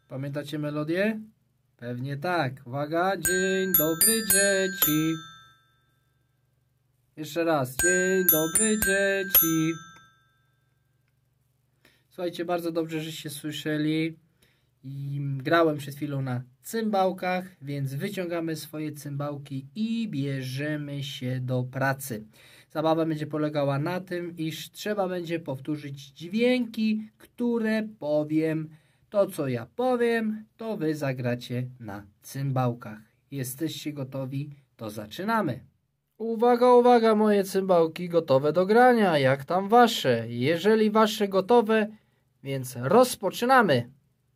Pamiętacie melodię? Pewnie tak. Uwaga. Dzień dobry dzieci. Jeszcze raz. Dzień dobry dzieci. Słuchajcie, bardzo dobrze, żeście słyszeli. I grałem przed chwilą na cymbałkach, więc wyciągamy swoje cymbałki i bierzemy się do pracy. Zabawa będzie polegała na tym, iż trzeba będzie powtórzyć dźwięki, które powiem. To, co ja powiem, to wy zagracie na cymbałkach. Jesteście gotowi? To zaczynamy. Uwaga, uwaga, moje cymbałki gotowe do grania. Jak tam wasze? Jeżeli wasze gotowe, więc rozpoczynamy.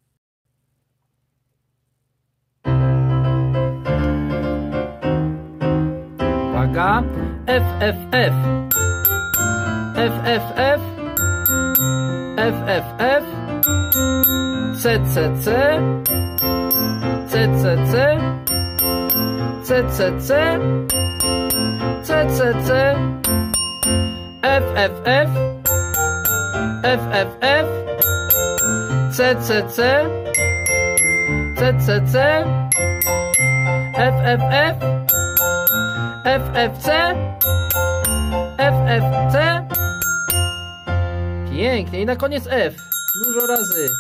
Uwaga. F, F, F. F, F, F. F, F, F. C, C, C. C, C, C. C, C, C. C, C, C. F, F, F. F, F, F. C, C, C. C, C, C. F, F, F. F, F, C. F, F, C. Pięknie. I na koniec F. Dużo razy.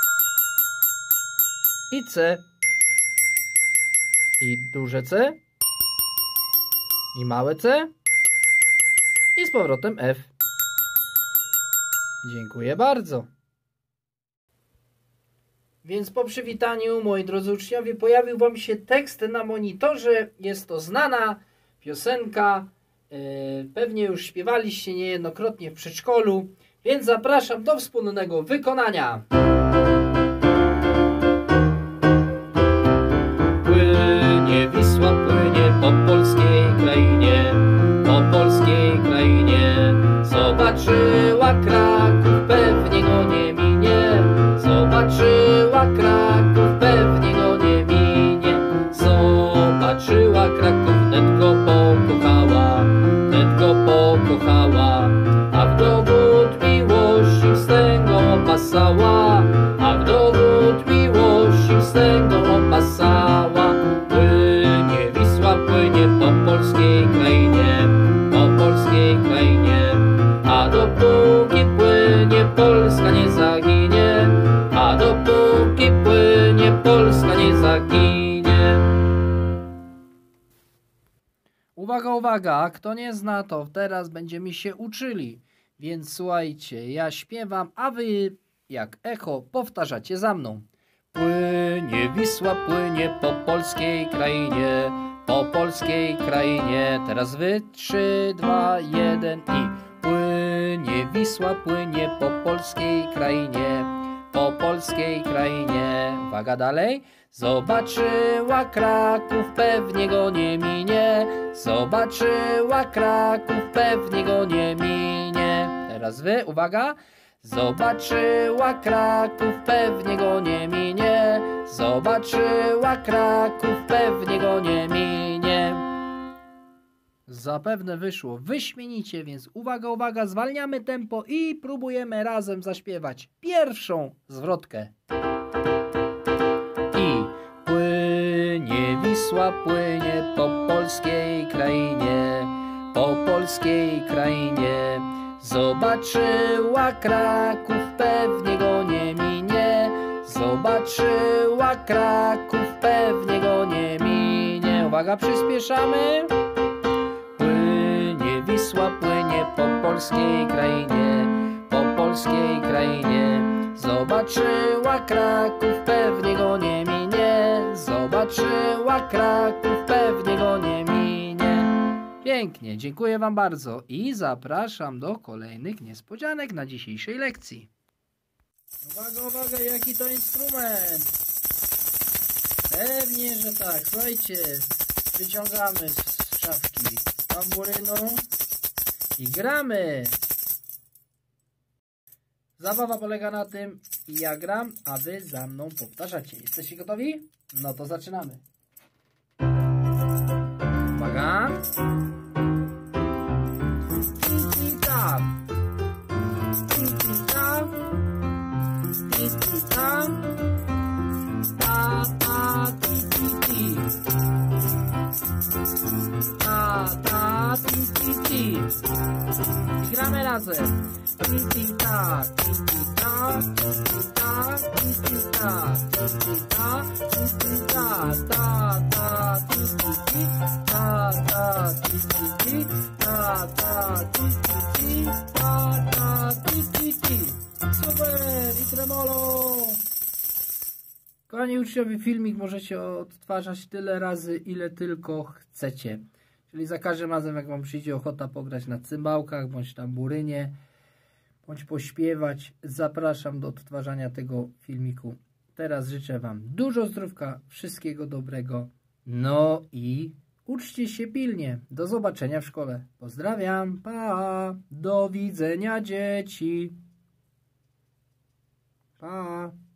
I C. I duże C. I małe C. I z powrotem F. Dziękuję bardzo. Więc po przywitaniu, moi drodzy uczniowie, pojawił wam się tekst na monitorze. Jest to znana piosenka. Pewnie już śpiewaliście niejednokrotnie w przedszkolu. Więc zapraszam do wspólnego wykonania. Płynie Wisła, płynie po polskiej krainie, po polskiej krainie. Zobaczyła Kraków, pewnie go nie minie. Zobaczyła Kraków, pewnie go nie minie. Zobaczyła Kraków, wnet go pokochała, wnet go pokochała. A w dowód miłości wstęgą opasała, a w dowód miłości wstęgą opasała. Płynie Wisła, płynie po polskiej krainie, po polskiej krainie. A dopóki płynie, Polska nie zaginie, a dopóki płynie, Polska nie zaginie. Uwaga, uwaga, kto nie zna, to teraz będziemy się uczyli. Więc słuchajcie, ja śpiewam, a wy jak echo powtarzacie za mną. Płynie Wisła, płynie po polskiej krainie, po polskiej krainie. Teraz wy 3, 2, 1 i płynie Wisła, płynie po polskiej krainie, po polskiej krainie. Uwaga dalej. Zobaczyła Kraków, pewnie go nie minie. Zobaczyła Kraków, pewnie go nie minie. Teraz wy, uwaga. Zobaczyła Kraków, pewnie go nie minie. Zobaczyła Kraków, pewnie go nie minie. Zapewne wyszło wyśmienicie, więc uwaga, uwaga, zwalniamy tempo i próbujemy razem zaśpiewać pierwszą zwrotkę. I płynie Wisła, płynie po polskiej krainie, po polskiej krainie. Zobaczyła Kraków, pewnie go nie minie. Zobaczyła Kraków, pewnie go nie minie. Uwaga, przyspieszamy. Płynie Wisła, płynie po polskiej krainie, po polskiej krainie. Zobaczyła Kraków, pewnie go nie minie. Zobaczyła Kraków, pewnie go nie minie. Pięknie, dziękuję wam bardzo i zapraszam do kolejnych niespodzianek na dzisiejszej lekcji. Uwaga, uwaga, jaki to instrument? Pewnie, że tak. Słuchajcie, wyciągamy z szafki tamburynu i gramy. Zabawa polega na tym, ja gram, a wy za mną powtarzacie. Jesteście gotowi? No to zaczynamy. Uwaga. Tap. Tap. Tap. ti. I gramy razem. Ti ta, ti ta, ti ta, ti ta, ti ta, ti ta, ta ta, ti ta, ta ti, ta ti, ta ti. Super i tremolo. Kochani uczniowie, filmik możecie odtwarzać tyle razy, ile tylko chcecie. Czyli za każdym razem, jak wam przyjdzie ochota pograć na cymbałkach, bądź na burynie, bądź pośpiewać, zapraszam do odtwarzania tego filmiku. Teraz życzę wam dużo zdrówka, wszystkiego dobrego. No i uczcie się pilnie. Do zobaczenia w szkole. Pozdrawiam. Pa. Do widzenia, dzieci. Pa.